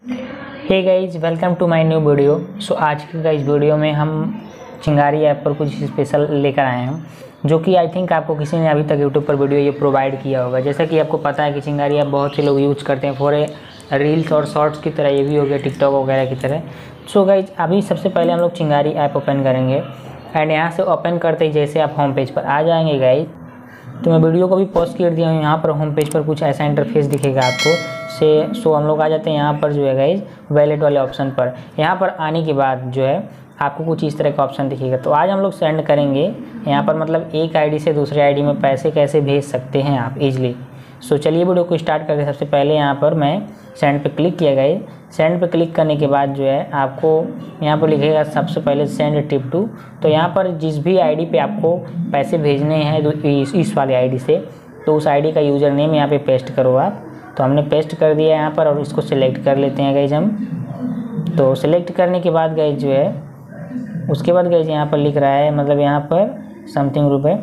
Hey guys, welcome to my new video. So आज की guys video में हम चिंगारी ऐप पर कुछ स्पेशल लेकर आए हैं, जो कि आई थिंक आपको किसी ने अभी तक यूट्यूब पर वीडियो ये प्रोवाइड किया होगा। जैसा कि आपको पता है कि चिंगारी ऐप बहुत से लोग यूज़ करते हैं फॉर रील्स और शॉर्ट्स की तरह, ये भी हो गया टिकटॉक वगैरह की तरह। सो गाइज अभी सबसे पहले हम लोग चिंगारी ऐप ओपन करेंगे एंड यहाँ से ओपन करते ही जैसे आप होम पेज पर आ जाएंगे गाइज, तो मैं वीडियो को भी पॉज कर दिया हूँ। यहाँ पर होम पेज पर कुछ ऐसा इंटरफेस दिखेगा आपको से। सो हम लोग आ जाते हैं यहाँ पर जो है गाइज वैलेट वाले ऑप्शन पर। यहाँ पर आने के बाद जो है आपको कुछ इस तरह का ऑप्शन दिखेगा। तो आज हम लोग सेंड करेंगे यहाँ पर, मतलब एक आईडी से दूसरे आईडी में पैसे कैसे भेज सकते हैं आप इजीली। सो चलिए वीडियो को स्टार्ट करते हैं। सबसे पहले यहाँ पर मैं सेंड पे क्लिक किया गाइज। सेंड पे क्लिक करने के बाद जो है आपको यहाँ पर लिखेगा सबसे पहले सेंड टिप टू। तो यहाँ पर जिस भी आईडी पे आपको पैसे भेजने हैं इस वाले आईडी से, तो उस आईडी का यूज़र नेम यहाँ पे पेस्ट करो आप। तो हमने पेस्ट कर दिया यहाँ पर और इसको सिलेक्ट कर लेते हैं गाइज हम। तो सिलेक्ट करने के बाद गाइज जो है उसके बाद गाइज यहाँ पर लिख रहा है, मतलब यहाँ पर समथिंग रुपए,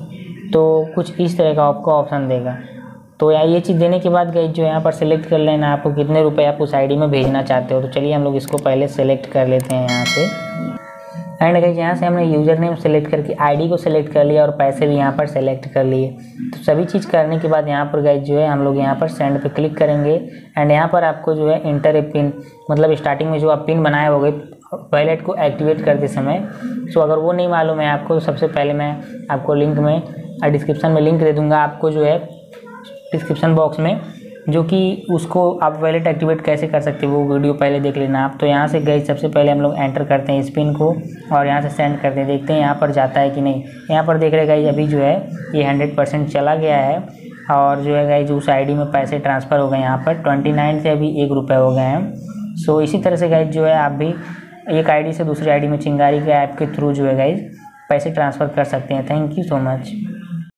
तो कुछ इस तरह का आपको ऑप्शन देगा। तो यार ये चीज़ देने के बाद गाइज जो यहाँ पर सिलेक्ट कर लेना आपको कितने रुपए आप उस आईडी में भेजना चाहते हो। तो चलिए हम लोग इसको पहले सेलेक्ट कर लेते हैं यहाँ से। एंड गाइज यहाँ से हमने यूज़र नेम सेलेक्ट करके आईडी को सेलेक्ट कर लिया और पैसे भी यहाँ पर सेलेक्ट कर लिए। तो सभी चीज़ करने के बाद यहाँ पर गाइज जो है हम लोग यहाँ पर सेंड पे क्लिक करेंगे एंड यहाँ पर आपको जो है इंटर ए पिन, मतलब स्टार्टिंग में जो आप पिन बनाए होगे वॉलेट को एक्टिवेट करते समय। सो अगर वो नहीं मालूम है आपको, सबसे पहले मैं आपको लिंक में डिस्क्रिप्शन में लिंक दे दूँगा आपको, जो है डिस्क्रिप्शन बॉक्स में, जो कि उसको आप वॉलेट एक्टिवेट कैसे कर सकते हो वो वीडियो पहले देख लेना आप। तो यहाँ से गए सबसे पहले हम लोग एंटर करते हैं इस पिन को और यहाँ से सेंड करते हैं, देखते हैं यहाँ पर जाता है कि नहीं। यहाँ पर देख रहे गाइज अभी जो है ये 100% चला गया है और जो है गाइज उस आईडी में पैसे ट्रांसफ़र हो गए। यहाँ पर 29 से अभी 1 रुपये हो गए हैं। सो इसी तरह से गाइज जो है आप भी एक आईडी से दूसरी आईडी में चिंगारी के ऐप के थ्रू जो है गाइज पैसे ट्रांसफ़र कर सकते हैं। Thank you so much.